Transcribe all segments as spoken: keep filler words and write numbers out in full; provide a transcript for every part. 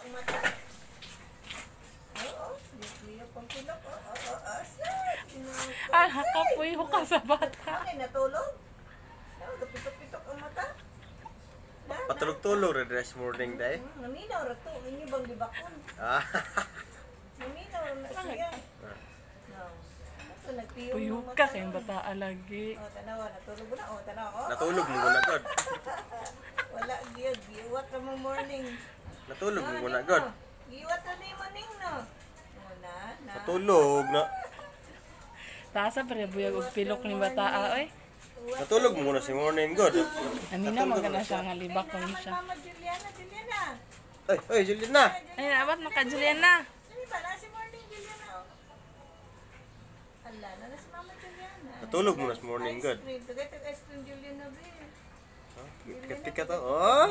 ang mata. Oo, liyo pang pilok. Oo, oo, oo. Ah, nakapuyo ka sa bata. Ay, natulog. Kapitok-pitok ang mata. Patulog-tulog red rice morning day. Naminaw ra to, inyo bang gibakon? Ah. Naminaw na siya. No. Ito nagpiyong Puyo ng ka mata. kayong bata lagi. Oh, tanawa, natulog mo na. Oh, tanawa. Oh, Natulog mo muna god. wala gyud, giwat ra mo morning. Natulog mo No, muna ano? god. Giwat ra ni morning no. Muna na. Natulog na. Tasa pa rin buyag og pilok ni bata oy. Natulog mo muna si morning god. Anina magana siya nga libak ko siya. Mama Juliana, Juliana. Ay, ay, Juliana. Ay, nabat maka Juliana. Ano ba na si morning Juliana? Oh. Ala, na na si Mama Juliana. Natulog mo na si morning god. Ice cream, tagay tag ice cream Juliana be. Tika to. Oh.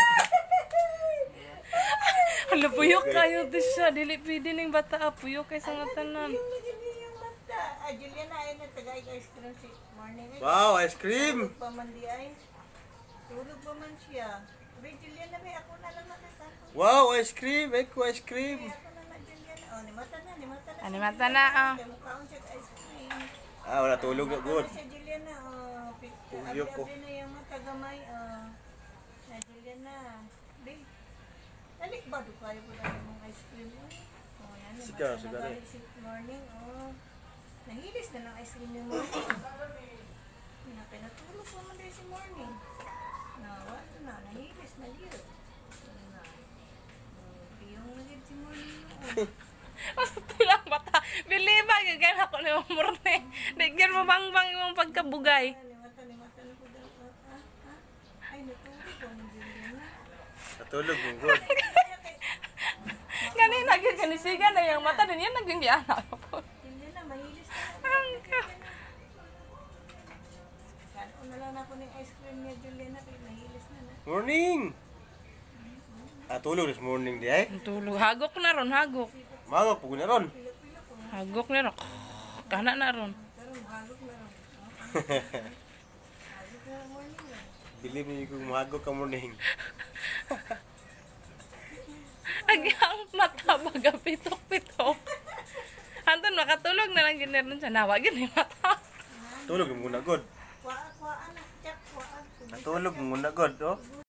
Hala puyok kayo di siya. Dili pwede ning bata ah. Puyok kay sa nga tanan. Yung lagi yung mata. Ah, Juliana ay na tagay ice cream si morning. Wow, ice cream. Tulog pa man di ay. Tulog pa man siya. Be Juliana be ako na lang nakita. Wow, ice cream. Eko ice cream. Ako na na Juliana. Oh, ni mata na, ni mata na. Ani mata na ah. Kay mukhaon siya ice cream. Ah, wala tulog na good. Ano siya Juliana? Oh, Puyok ko. abi-abi na yung mga tagamay. Oh. Na Juliana. Be. Dalik ba do kayo po na yung mga ice cream? Oh, yan. ni Sigaw, mata na sigaw. balik si morning. Oh. Nahilis na ng ice cream yung morning. Na pinatulog pa man din si morning. Na, wala na. Nahilis na liyo. Na. Oh, piyong na din si morning. Oh. Tulang bata. Biliba gagan ako ni mamurne. Digyan mo bangbang imong pagkabugay. Ni mata, ni mata na po daw. Ah, ah, ah. Ay, natulog pa man Juliana. Natulog mo good. Ganun naging ganisigan na yung mata din yan naging yana ako. Hindi na, mahilis na. Angka. Kanon na lang ako ng ice cream niya, Juliana, kaya mahilis na na. Morning. Ah, tulog this morning di ay. Tulog hagok na ron hagok. Mga po na ron. Pila-pila ko. Hagok na ron. Kana na ron. Pero mahagok na rin. Mahagok na morning lang. Bili mo yung mahagok ka morning. Agang mata baga pitok-pitok. Anton makatulog na lang ginaron siya. Nawagin ni mata. Tulog mo muna good. Kuwaan, kuwaan na. Check, kuwaan. Natulog mo muna god, oh.